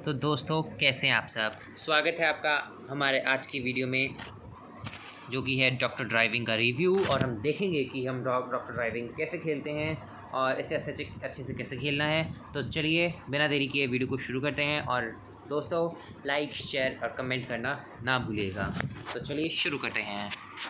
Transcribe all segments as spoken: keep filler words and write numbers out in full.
तो दोस्तों कैसे हैं आप सब। स्वागत है आपका हमारे आज की वीडियो में जो कि है डॉक्टर ड्राइविंग का रिव्यू। और हम देखेंगे कि हम डॉक्टर ड्राइविंग कैसे खेलते हैं और इसे अच्छे अच्छे से कैसे खेलना है। तो चलिए बिना देरी किए वीडियो को शुरू करते हैं। और दोस्तों लाइक शेयर और कमेंट करना ना भूलिएगा। तो चलिए शुरू करते हैं।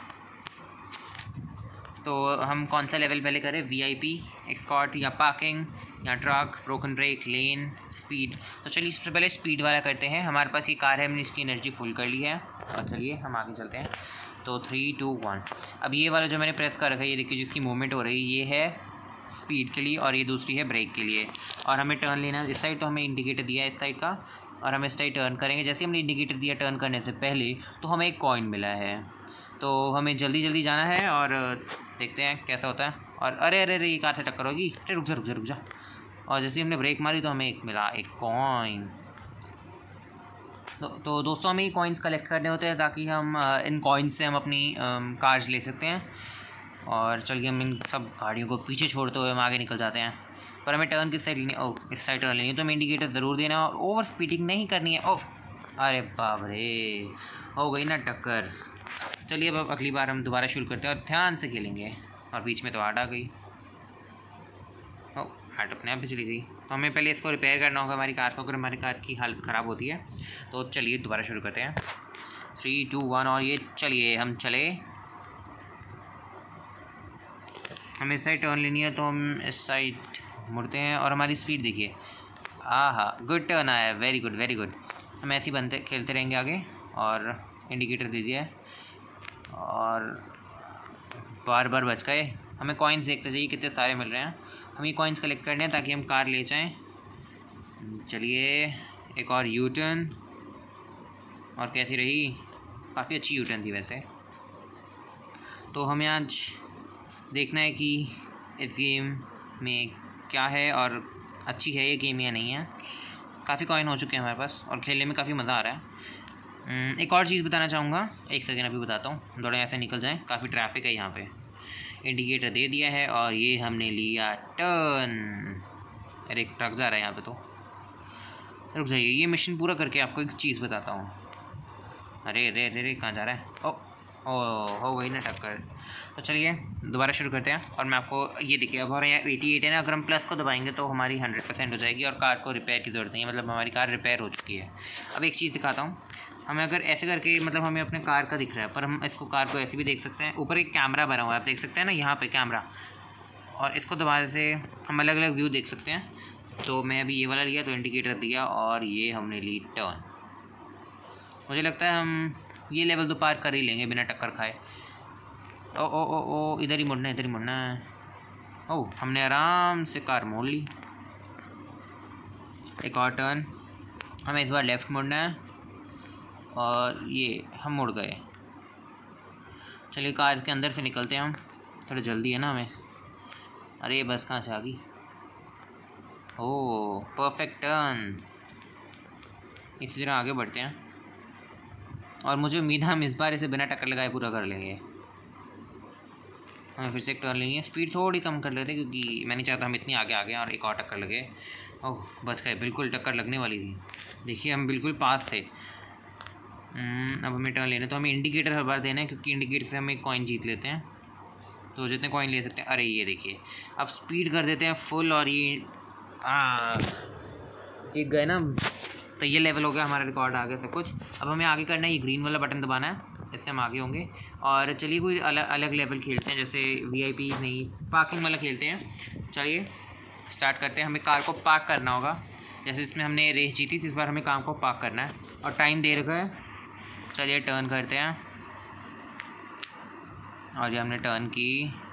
तो हम कौन सा लेवल पहले करें, वीआईपी, एस्कॉर्ट या पार्किंग या truck, broken brake, lane, speed. तो चलिए सबसे पहले स्पीड वाला करते हैं। हमारे पास ये कार है, हमने इसकी एनर्जी फुल कर ली है और चलिए हम आगे चलते हैं। तो थ्री टू वन। अब ये वाला जो मैंने प्रेस कर रखा है, ये देखिए जिसकी मूवमेंट हो रही है, ये है स्पीड के लिए और ये दूसरी है ब्रेक के लिए। और हमें टर्न लेना इस साइड, तो हमें इंडिकेटर दिया है इस साइड का और हम इस साइड टर्न करेंगे। जैसे हमने इंडिकेटर दिया टर्न करने से पहले तो हमें एक कॉइन मिला है, तो हमें जल्दी जल्दी जाना है और देखते हैं कैसा होता है। और अरे अरे अरे ये कार से टक्कर होगी, अरे रुक जा रुक जा रुक जा। और जैसे हमने ब्रेक मारी तो हमें एक मिला, एक कॉइन। तो, तो दोस्तों हमें ये कॉइन्स कलेक्ट करने होते हैं ताकि हम इन कॉइन्स से हम अपनी कार्स ले सकते हैं। और चलिए हम इन सब गाड़ियों को पीछे छोड़ते हुए हम आगे निकल जाते हैं। पर हमें टर्न किस साइड लेनी, ओह इस साइड टर्न लेनी है, तो हमें इंडिकेटर ज़रूर देना है और ओवर स्पीडिंग नहीं करनी है। ओह अरे बाप रे, हो गई ना टक्कर। चलिए अब अगली बार हम दोबारा शुरू करते हैं और ध्यान से खेलेंगे। और बीच में तो आट आ गई, ओ हार्ट अपने आप भी चली गई। तो हमें पहले इसको रिपेयर करना होगा हमारी कार को, अगर हमारी कार की हालत ख़राब होती है तो चलिए दोबारा शुरू करते हैं। थ्री टू वन और ये चलिए हम चले। हम इस साइड टर्न लेनी है तो हम इस साइड मुड़ते हैं और हमारी स्पीड देखिए, आहा गुड टर्न आया, वेरी गुड वेरी गुड। हम ऐसे ही बनते खेलते रहेंगे आगे। और इंडिकेटर दे दिया है और बार बार बच गए। हमें कॉइन्स देखते जाइए कितने सारे मिल रहे हैं, हम ये कॉइन्स कलेक्ट करने हैं ताकि हम कार ले जाएं। चलिए एक और यू टर्न, और कैसी रही, काफ़ी अच्छी यू टर्न थी वैसे। तो हमें आज देखना है कि इस गेम में क्या है और अच्छी है ये गेम या नहीं है। काफ़ी कॉइन हो चुके हैं हमारे पास और खेलने में काफ़ी मज़ा आ रहा है। एक और चीज़ बताना चाहूँगा, एक सेकेंड अभी बताता हूँ, थोड़ा ऐसे निकल जाएं, काफ़ी ट्रैफिक है यहाँ पे। इंडिकेटर दे दिया है और ये हमने लिया टर्न। अरे एक ट्रक जा रहा है यहाँ पे, तो रुक जाइए, ये मिशन पूरा करके आपको एक चीज़ बताता हूँ। अरे अरे अरे अरे कहाँ जा रहा है, ओ ओ हो गई ना टक्कर। तो चलिए दोबारा शुरू करते हैं। और मैं आपको ये देखिए अब हमारे यहाँ एटी एट है ना, अगर हम प्लस को दबाएंगे तो हमारी हंड्रेड परसेंट हो जाएगी और कार को रिपेयर की ज़रूरत नहीं है, मतलब हमारी कार रिपेयर हो चुकी है। अब एक चीज़ दिखाता हूँ, हमें अगर ऐसे करके, मतलब हमें अपने कार का दिख रहा है पर हम इसको कार को ऐसे भी देख सकते हैं। ऊपर एक कैमरा बना हुआ है, आप देख सकते हैं ना यहाँ पे कैमरा, और इसको दबाने से हम अलग अलग व्यू देख सकते हैं। तो मैं अभी ये वाला लिया तो इंडिकेटर दिया और ये हमने ली टर्न। मुझे लगता है हम ये लेवल तो पार कर ही लेंगे बिना टक्कर खाए। ओ ओ ओ ओ इधर ही मुड़ना है, इधर ही मुड़ना है। ओह हमने आराम से कार मोड़ ली। एक और टर्न, हमें इस बार लेफ़्ट मुड़ना है और ये हम मुड़ गए। चलिए कार के अंदर से निकलते हैं हम, थोड़ा जल्दी है ना हमें। अरे बस कहाँ से आ गई, ओह परफेक्ट टर्न। इसी तरह आगे बढ़ते हैं और मुझे उम्मीद है हम इस बार इसे बिना टक्कर लगाए पूरा कर लेंगे। हमें फिर से एक टर्न लेनी है, स्पीड थोड़ी कम कर लेते क्योंकि मैं नहीं चाहता हम इतनी आगे आ गए और एक और टक्कर लगे। ओह बच गए, बिल्कुल टक्कर लगने वाली थी, देखिए हम बिल्कुल पास थे। अब हमें टर्न लेना, तो हमें इंडिकेटर हर बार देना है क्योंकि इंडिकेटर से हम एक कॉइन जीत लेते हैं। तो जितने कॉइन ले सकते हैं, अरे ये देखिए अब स्पीड कर देते हैं फुल और ये आ जीत गए ना। तो ये लेवल हो गया, हमारा रिकॉर्ड आ गया सब कुछ। अब हमें आगे करना है, ये ग्रीन वाला बटन दबाना है, इससे हम आगे होंगे। और चलिए कोई अलग अलग लेवल खेलते हैं, जैसे वीआईपी नहीं पार्किंग वाला खेलते हैं। चलिए स्टार्ट करते हैं। हमें कार को पार्क करना होगा, जैसे इसमें हमने रेस जीती थी, इस बार हमें कार को पार्क करना है और टाइम दे रखा है। चलिए टर्न करते हैं और ये हमने टर्न की,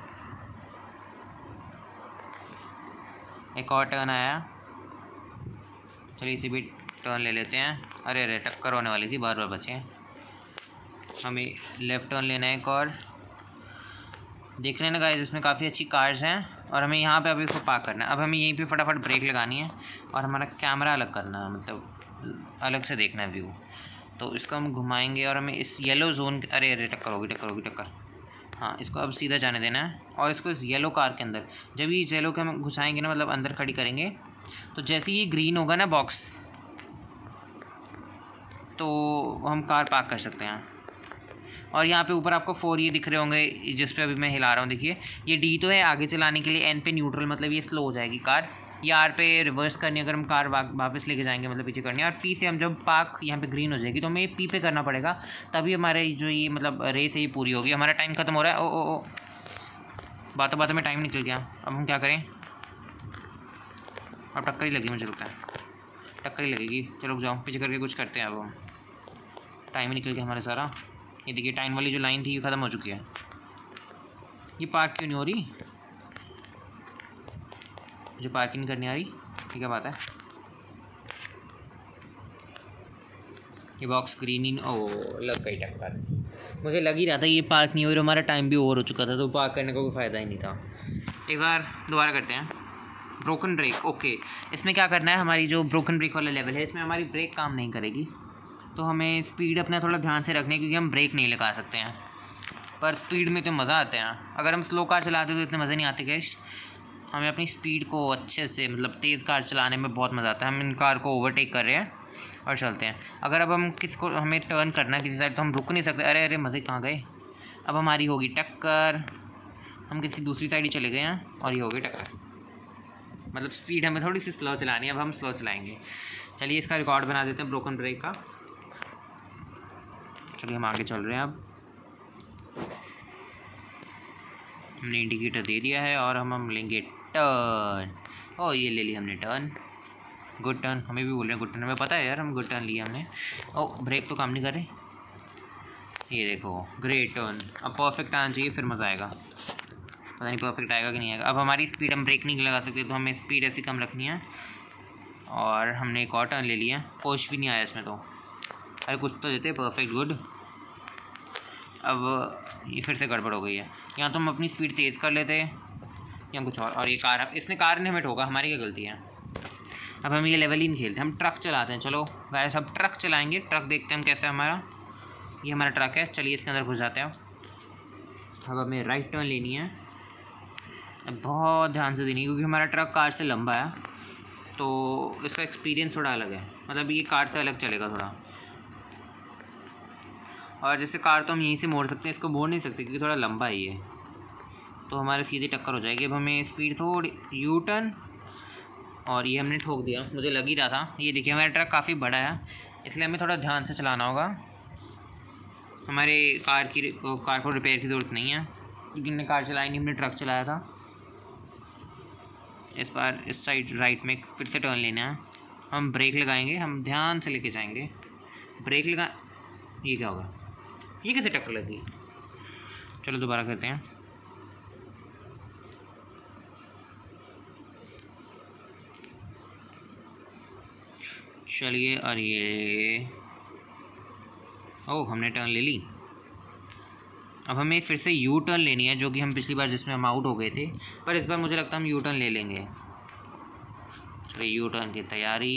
एक और टर्न आया। चलिए इसे भी टर्न ले लेते हैं। अरे अरे टक्कर होने वाली थी, बार बार बचे। हमें लेफ़्ट टर्न लेना है एक और। देख रहे हैं ना गाइस, इसमें काफ़ी अच्छी कार्स हैं और हमें यहाँ पे अभी इसको पार्क करना है। अब हमें यहीं पे फटाफट ब्रेक लगानी है और हमारा कैमरा अलग करना है, मतलब अलग से देखना है व्यू। तो इसको हम घुमाएंगे और हमें इस येलो जोन, अरे अरे टक्कर होगी टक्कर होगी टक्कर, हाँ इसको अब सीधा जाने देना है। और इसको इस येलो कार के अंदर, जब ये येलो के हम घुसाएंगे ना, मतलब अंदर खड़ी करेंगे, तो जैसे ही ग्रीन होगा ना बॉक्स, तो हम कार पार्क कर सकते हैं। और यहाँ पे ऊपर आपको फोर ये दिख रहे होंगे जिस पे अभी मैं हिला रहा हूँ, देखिए ये डी तो है आगे चलाने के लिए, एन पे न्यूट्रल मतलब ये स्लो हो जाएगी कार, ये आर पे रिवर्स करनी अगर हम कार वा, वापस लेके जाएंगे मतलब पीछे करनी है, और पी से हम जब पार्क यहाँ पे ग्रीन हो जाएगी तो हमें पी पे करना पड़ेगा, तभी हमारे जो ये मतलब रेस है ये पूरी होगी। हमारा टाइम खत्म हो रहा है। ओ ओ ओ बातों बातों में टाइम निकल गया, अब हम क्या करें? अब टक्कर ही लगी, मुझे लगता है टक्कर ही लगेगी। चलो रुक जाओ, पीछे करके कुछ करते हैं। अब हम टाइम ही निकल गया हमारा सारा। ये देखिए टाइम वाली जो लाइन थी ये ख़त्म हो चुकी है। ये पार्क क्यों नहीं हो रही? मुझे पार्क नहीं करनी आ रही, ये क्या बात है? ये बॉक्स ग्रीन ही ओ लग गई टक्कर। मुझे लग ही रहा था ये पार्क नहीं हो रहा, हमारा टाइम भी ओवर हो चुका था तो पार्क करने का कोई फ़ायदा ही नहीं था। एक बार दोबारा करते हैं। Broken brake, okay. इसमें क्या करना है, हमारी जो ब्रोकन ब्रेक वाला लेवल है इसमें हमारी ब्रेक काम नहीं करेगी, तो हमें स्पीड अपना थोड़ा ध्यान से रखनी है क्योंकि हम ब्रेक नहीं लगा सकते हैं, पर स्पीड में तो मज़ा आता है। अगर हम स्लो कार चलाते तो इतने मज़े नहीं आते गैस। हमें अपनी स्पीड को अच्छे से मतलब तेज़ कार चलाने में बहुत मज़ा आता है। हम इन कार को ओवरटेक कर रहे हैं और चलते हैं। अगर अब हम किसी को हमें टर्न करना है किसी साइड तो हम रुक नहीं सकते। अरे अरे मज़े कहाँ गए? अब हमारी होगी टक्कर, हम किसी दूसरी साइड ही चले गए हैं और ये हो गई टक्कर। मतलब स्पीड हमें थोड़ी सी स्लो चलानी है, अब हम स्लो चलाएँगे। चलिए इसका रिकॉर्ड बना देते हैं ब्रोकन ब्रेक का। चलिए हम आगे चल रहे हैं। अब हमने इंडिकेटर दे दिया है और हम हम लेंगे टर्न। ओ ये ले लिया हमने टर्न, गुड टर्न। हमें भी बोल रहे हैं गुड टर्न, हमें पता है यार हम गुड टर्न लिया हमने। ओ ब्रेक तो काम नहीं कर रहे, ये देखो ग्रेट टर्न। अब परफेक्ट आना चाहिए फिर मज़ा आएगा, पता नहीं परफेक्ट आएगा कि नहीं आएगा। अब हमारी स्पीड हम ब्रेक नहीं लगा सकते तो हमें स्पीड ऐसी कम रखनी है। और हमने एक और टर्न ले लिया, कोच भी नहीं आया इसमें तो, अरे कुछ तो देते परफेक्ट गुड। अब ये फिर से गड़बड़ हो गई है, यहाँ तो हम अपनी स्पीड तेज़ कर लेते या कुछ और। और ये कार, इसने कार ने हमें ठोका, हमारी क्या गलती है? अब हम ये लेवल ही नहीं खेलते, हम ट्रक चलाते हैं। चलो गाइस अब ट्रक चलाएंगे, ट्रक देखते हैं हम कैसे। हमारा ये हमारा ट्रक है, चलिए इसके अंदर घुस जाते हैं। अब हमें राइट टर्न लेनी है, बहुत ध्यान से देनी है क्योंकि हमारा ट्रक कार से लंबा है तो इसका एक्सपीरियंस थोड़ा अलग है, मतलब ये कार से अलग चलेगा थोड़ा। और जैसे कार तो हम यहीं से मोड़ सकते हैं, इसको मोड़ नहीं सकते क्योंकि थोड़ा लंबा है ये, तो हमारे सीधी टक्कर हो जाएगी। अब हमें स्पीड थोड़ी यू टर्न, और ये हमने ठोक दिया, मुझे लग ही रहा था। ये देखिए हमारा ट्रक काफ़ी बड़ा है इसलिए हमें थोड़ा ध्यान से चलाना होगा। हमारे कार की कार को रिपेयर की ज़रूरत नहीं है क्योंकि हमने कार चलाई नहीं, हमने ट्रक चलाया था। इस बार इस साइड राइट में फिर से टर्न लेना है, हम ब्रेक लगाएंगे, हम ध्यान से लेके जाएंगे। ब्रेक लगा, ये क्या होगा? ये कैसे टक्कर लगी? चलो दोबारा करते हैं। चलिए, और ये ओह हमने टर्न ले ली। अब हमें फिर से यू टर्न लेनी है जो कि हम पिछली बार जिसमें हम आउट हो गए थे, पर इस बार मुझे लगता है हम यू टर्न ले लेंगे। चलिए यू टर्न की तैयारी।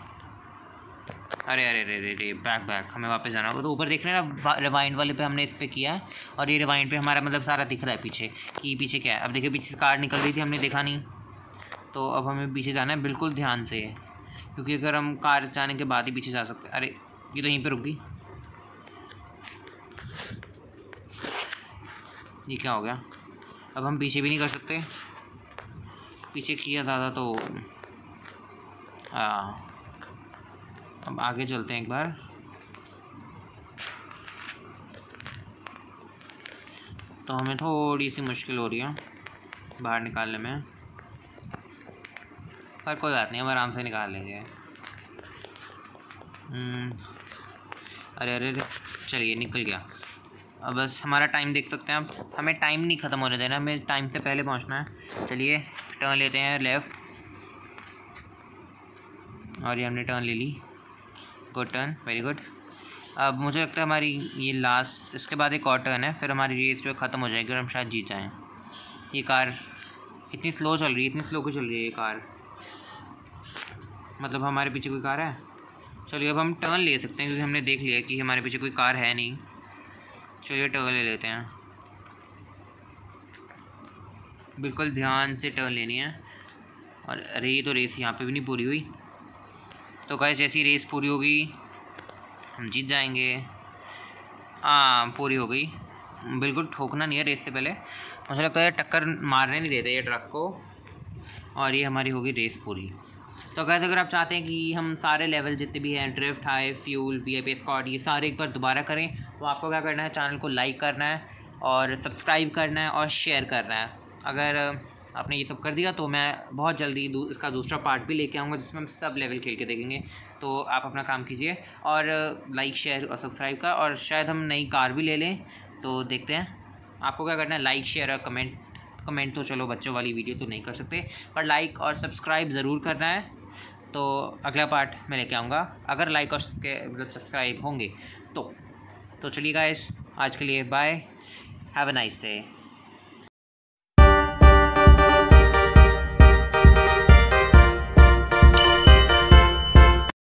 अरे अरे अरे अरे बैक बैक, हमें वापस जाना होगा। तो ऊपर देख रहे हैं ना रिवाइंड वाले पे हमने इस पर किया है और ये रिवाइंड पे हमारा मतलब सारा दिख रहा है पीछे कि पीछे क्या है। अब देखिए पीछे से कार निकल रही थी, हमने देखा नहीं, तो अब हमें पीछे जाना है बिल्कुल ध्यान से, क्योंकि अगर हम कार जाने के बाद ही पीछे जा सकते हैं। अरे ये तो यहीं पे रुक गई, ये क्या हो गया? अब हम पीछे भी नहीं कर सकते, पीछे किया ज़्यादा तो हाँ। अब आगे चलते हैं एक बार। तो हमें थोड़ी सी मुश्किल हो रही है बाहर निकालने में, पर कोई बात नहीं, हम आराम से निकाल लेंगे। अरे अरे अरे चलिए निकल गया। अब बस हमारा टाइम देख सकते हैं, अब हमें टाइम नहीं ख़त्म होने देना, हमें टाइम से पहले पहुंचना है। चलिए टर्न लेते हैं लेफ़्ट, और ये हमने टर्न ले ली, गुड टर्न, वेरी गुड। अब मुझे लगता है हमारी ये लास्ट, इसके बाद एक और टर्न है, फिर हमारी रेस जो ख़त्म हो जाएगी और हम शायद जीत जाएँ। ये कार कितनी स्लो चल रही है, इतनी स्लो क्यों चल रही है ये कार? मतलब हमारे पीछे कोई कार है? चलिए अब हम टर्न ले सकते हैं क्योंकि हमने देख लिया कि हमारे पीछे कोई कार है नहीं। चलिए टर्न ले लेते हैं, बिल्कुल ध्यान से टर्न लेनी है। और अरे ये तो रेस यहाँ पे भी नहीं पूरी हुई। तो गाइस जैसी रेस पूरी होगी हम जीत जाएंगे। हाँ पूरी हो गई। बिल्कुल ठोकना नहीं है रेस से पहले, मुझे लगता है टक्कर मारने नहीं देते ये ट्रक को। और ये हमारी होगी रेस पूरी। तो अगर अगर आप चाहते हैं कि हम सारे लेवल जितने भी हैं, drift, high, fuel, VIP squad, ये सारे एक बार दोबारा करें, तो आपको क्या करना है, चैनल को लाइक करना है और सब्सक्राइब करना है और शेयर करना है। अगर आपने ये सब कर दिया तो मैं बहुत जल्दी दू, इसका दूसरा पार्ट भी लेके आऊँगा जिसमें हम सब लेवल खेल के देखेंगे। तो आप अपना काम कीजिए और लाइक, शेयर और सब्सक्राइब का, और शायद हम नई कार भी ले लें, तो देखते हैं। आपको क्या करना है, लाइक, शेयर और कमेंट। कमेंट तो चलो बच्चों वाली वीडियो तो नहीं कर सकते, पर लाइक और सब्सक्राइब ज़रूर करना है। तो अगला पार्ट मैं लेके आऊँगा अगर लाइक और मतलब सब्सक्राइब होंगे तो। तो चलिए गाइस, आज के लिए bye, have a nice day.